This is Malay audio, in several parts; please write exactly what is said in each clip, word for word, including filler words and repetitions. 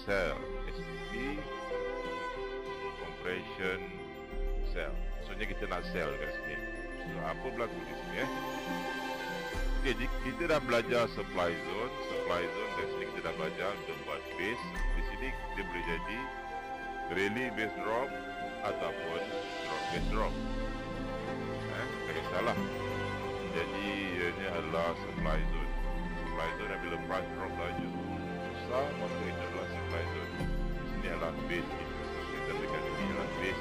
cell, S T P compression cell. Maksudnya kita nak sell kat sini. So, apa berlaku di sini eh? Okey, kita dah belajar supply zone, supply zone dari sini kita dah belajar untuk buat base. Di sini dia boleh jadi rally base drop ataupun drop base drop. Eh, tak kisahlah. Jadi ianya adalah supply zone. Supply zone apabila price drop laju besar, maka itu adalah supply zone. Di sini adalah base kita. Kita dekat sini adalah base.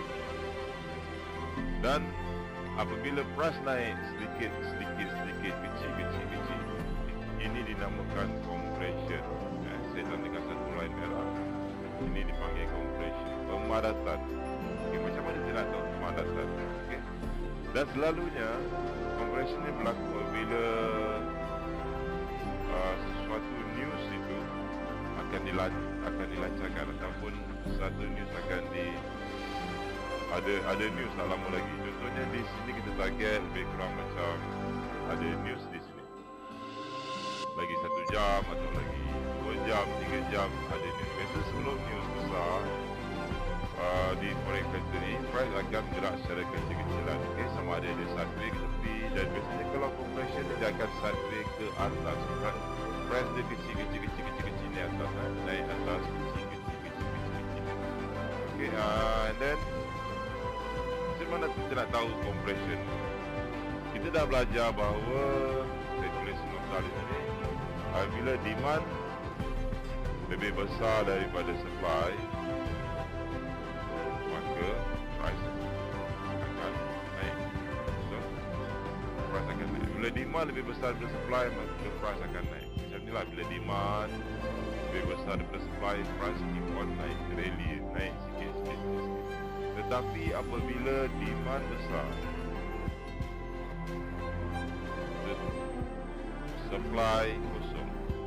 Dan apabila price naik sedikit, sedikit, sedikit, kecil, kecil, kecil, ini dinamakan compression. Eh, saya tandangkan satu line merah. Ini dipanggil compression. Pemadatan. Okay, macam mana kita nak tahu pemadatan? Okay. Dan selalunya compression ini berlaku apabila uh, sesuatu news itu akan dilan akan dilancarkan ataupun satu news akan di ada ada news tak lama lagi. Contohnya di sini kita target lebih kurang macam ada news di sini lagi satu jam atau lagi dua jam, tiga jam ada news. Biasa sebelum news besar uh, di foreign country, price akan bergerak secara kecil-kecilan. Okay, sama ada dia sideways ke tepi, dan biasanya kalau compression dia akan sideways ke atas. Price dia kecil-kecil-kecil-kecil ni atas, eh? naik atas kecil-kecil-kecil-kecil. Okay, uh, and then macam mana kita nak tahu compression? Kita dah belajar bahawa, saya tulis nota di sini, uh, bila demand lebih besar daripada supply, maka price akan naik. So, price akan naik. Bila demand lebih besar daripada supply, maka price akan naik. Macam inilah, bila demand lebih besar daripada supply, price keep on naik, rally, naik sikit-sikit. Tetapi apabila demand besar, supply kosong,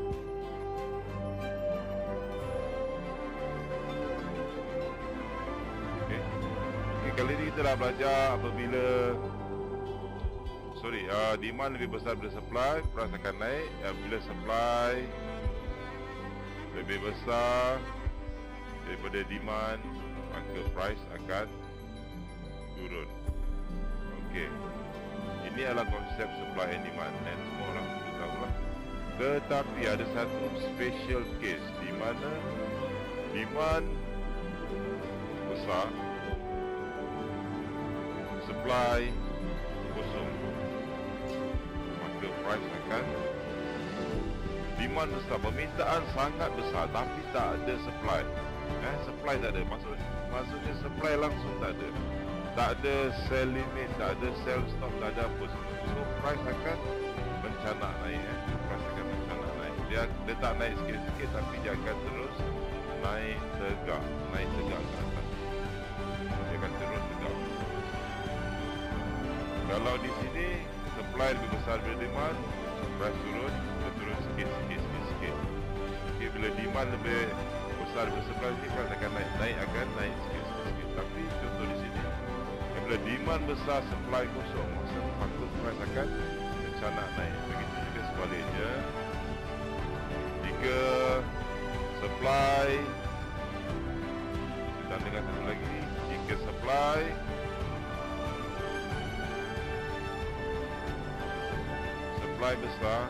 okay. Okay, kali ini kita dah belajar apabila sorry, uh, demand lebih besar daripada supply, price akan naik. Apabila supply lebih besar daripada demand, maka price akan turun. Okey. Ini adalah konsep supply and demand, dan semua orang perlu tahulah. Tetapi ada satu special case di mana demand besar, supply kosong, maka price akan demand besar, permintaan sangat besar tapi tak ada supply. Eh, supply tak ada. Maksud, maksudnya supply langsung tak ada. Tak ada sell limit, tak ada sell stop, tak ada apa semua. So price akan mencanak naik. Eh. Price akan mencanak naik. Dia, dia tak naik sikit-sikit, tapi dia akan terus naik tegak. Naik tegak ke atas. Dia akan terus tegak. Kalau di sini supply lebih besar daripada demand, price turun, dia turun sikit-sikit, sikit-sikit. Okay, bila demand lebih besar daripada supply ni, price akan naik. Naik akan naik sikit-sikit. Tapi contoh di sini, bila demand besar, supply kosong, maka price akan mencanak naik. Begitu juga sebaliknya, jika supply, kita dengan satu lagi, jika supply supply besar,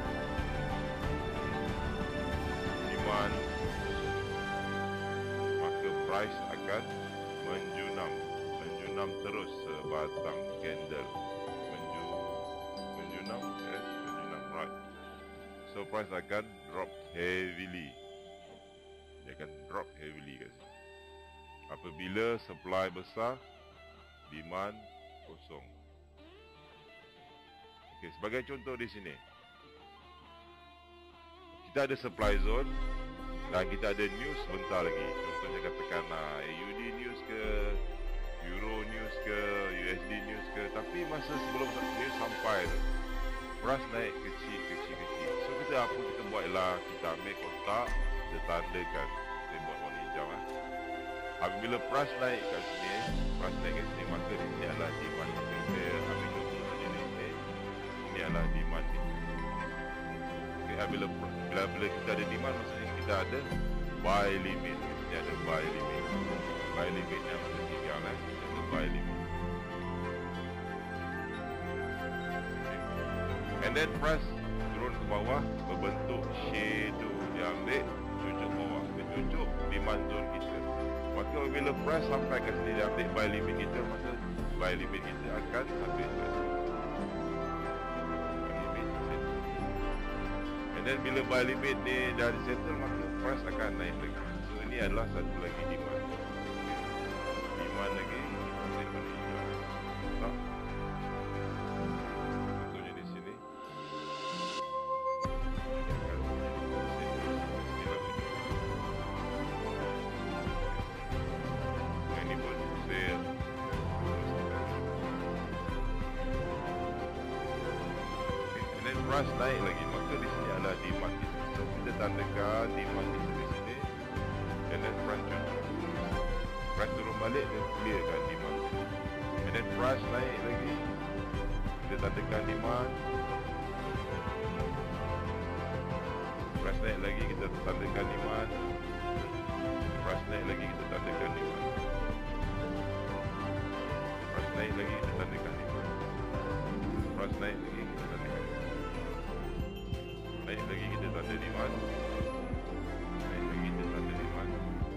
demand kosong, maka price akan menjunam. Menjunam terus sebatang candle. Menju, menjunam, yes, menjunam, right. So price akan drop heavily. Dia akan drop heavily, guys. Apabila supply besar, demand kosong. Okay, sebagai contoh di sini, kita ada supply zone dan kita ada news sebentar lagi. Contohnya katakan uh, A U D news ke, Euro news ke, U S D news ke. Tapi masa sebelum news sampai tu, price naik kecil, kecil, kecil. So kita apa kita buat ialah kita ambil kotak, kita tandakan. Saya buat warna hijau. Eh. Apabila price naik kat sini, price naik kat sini, maka ini adalah demand. Saya ambil contoh saja ni. Ini adalah demand ni. Okay, bila, bila, bila kita ada demand, maksudnya kita ada buy limit. Ini ada buy limit. Buy limit yang ketiga lah. Ada buy limit. Okay. And then press turun ke bawah, berbentuk shadow. Dia ambil cucuk bawah, dia cucuk demand zone kita. Maka bila press sampai ke sini, dia ambil buy limit kita, maka buy limit kita akan sampai ke sini. And then bila buy limit ni dah settle, maka price akan naik lagi. So ini adalah satu lagi demand. Demand lagi kita boleh jual. Tak? Contohnya di sini. Ini pun sale. And then price naik lagi. Di sini adalah demand kita. So kita tandakan demand kita di sini. And then price turun. Price turun balik, dan clearkan demand. And then price naik lagi. Kita tandakan demand. Price naik lagi, kita tandakan demand. Price naik lagi, kita tandakan demand. Price naik lagi, kita tandakan demand. Price naik lagi, kita tandakan demand. Naik lagi kita tanda demand. Naik lagi kita tanda demand.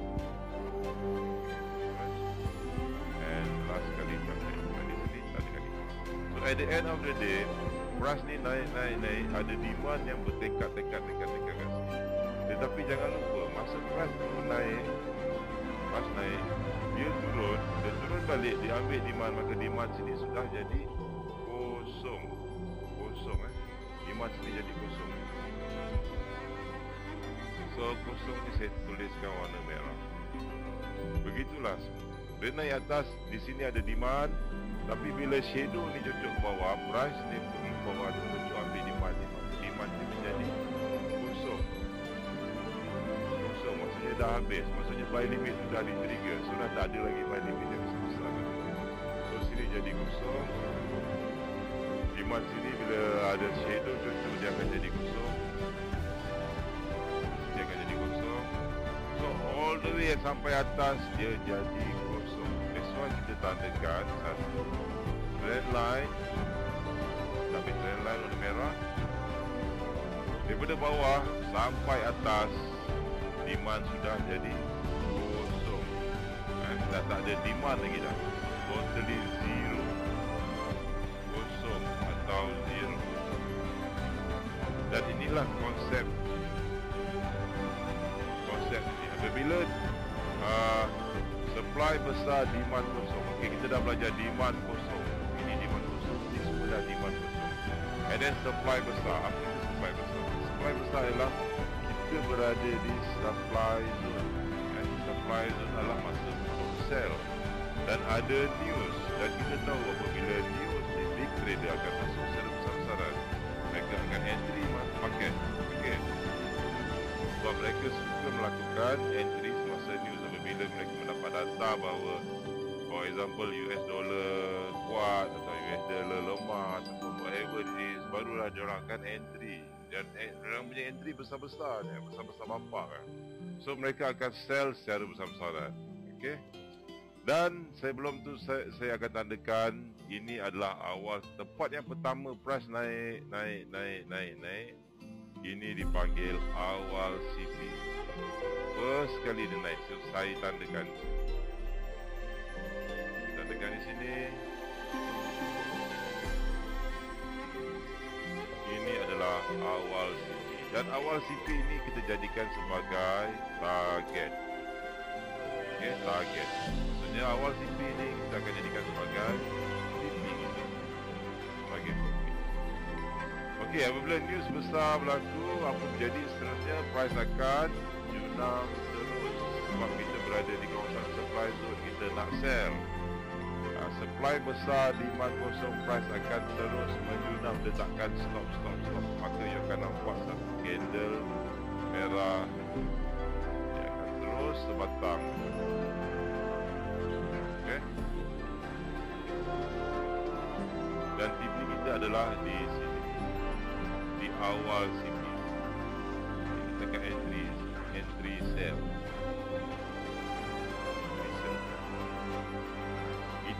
And last kali tanda demand di sini, tanda kali. So at the end of the day, price ni naik naik naik, ada demand yang bertekad tekad tekad tekad kat sini. Tetapi jangan lupa, masa price tu naik, price naik, dia turun, dia turun balik, dia ambil demand, maka demand sini sudah jadi kosong. Kosong eh. Demand sini jadi kosong. So kosong ni saya tuliskan warna merah. Begitulah. Dia naik atas, di sini ada demand. Tapi bila shadow ni cucuk ke bawah, price ni pergi ke bawah, dia cucuk ambil demand ni. Demand ni menjadi kosong. Kosong maksudnya dah habis. Maksudnya buy limit sudah di trigger. Sudah tak ada lagi buy limit yang besar. So sini jadi kosong. Demand sini bila ada shadow cucuk, dia akan jadi kosong. All the way sampai atas dia jadi kosong. That's why kita tandakan satu trend line. Tapi trend line warna merah. Daripada bawah sampai atas, demand sudah jadi kosong. eh, Dah tak ada demand lagi dah. Totally zero. Kosong atau zero. Dan inilah konsep Konsep ini. Bila uh, supply besar, demand kosong. Okey, kita dah belajar demand kosong. Ini demand kosong, ini semua dah demand kosong. And then supply besar. Apa itu supply besar? Supply besar ialah kita berada di supply zone. And supply zone adalah masa untuk sell. Dan ada news. Dan kita tahu apabila news ni, big trader akan masuk secara besar-besaran. Mereka akan entry market. Okey. Sebab mereka suka melakukan entry semasa news apabila mereka mendapat data bahawa, for example, U S dollar kuat atau U S dollar lemah atau whatever it is, barulah diorang akan entry. Dan diorang punya entry besar-besar, besar-besar bapak kan. So mereka akan sell secara besar-besaran. Okay. Dan sebelum tu saya, saya akan tandakan ini adalah awal, tempat yang pertama price naik, naik, naik, naik, naik. Ini dipanggil awal C P. First kali dia naik. So saya tandakan. Tandakan di sini. Ini adalah awal C P. Dan awal C P ini kita jadikan sebagai target. Okey, target. Maksudnya awal C P ini kita akan jadikan sebagai C P kita. Sebagai Okey, apabila news besar berlaku, apa menjadi seterusnya, price akan junam terus. Sebab kita berada di kawasan supply zone, kita nak sell. uh, Supply besar, demand kosong, price akan terus menjunam. Dia takkan stop, stop, stop. Maka you akan nampak satu candle merah. Dia akan terus sebatang. Okey. Dan tipi kita adalah di sini, di awal C P. Kita tekan entry, entry sell.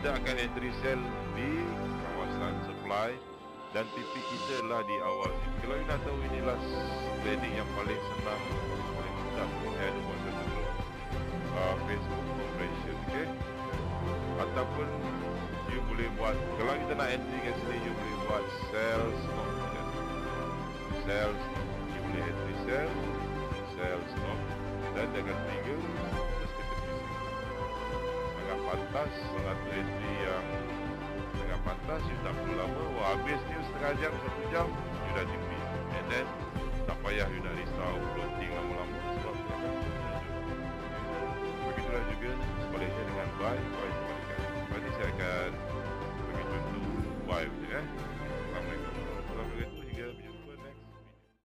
kita akan entry sell di kawasan supply dan T P kita lah di awal ni. Kalau you nak tahu inilah trading yang paling senang, paling mudah saya ada buat satu group uh, Facebook operation, okay? Ataupun you boleh buat, kalau kita nak entry kat sini, you boleh buat sell stop, okay? Sell stop, you boleh entry sell, sell stop, dan dengan trigger terus kita bising. Sangat pantas, sangat entry yang sangat pantas. You tak perlu lama, wah habis ni setengah jam, satu jam, you dah T P. And then tak payah you nak risau floating lama-lama sebab dia akan terjun. Begitulah juga sebaliknya dengan buy, buy sebalikan. Nanti saya akan bagi contoh buy macam eh.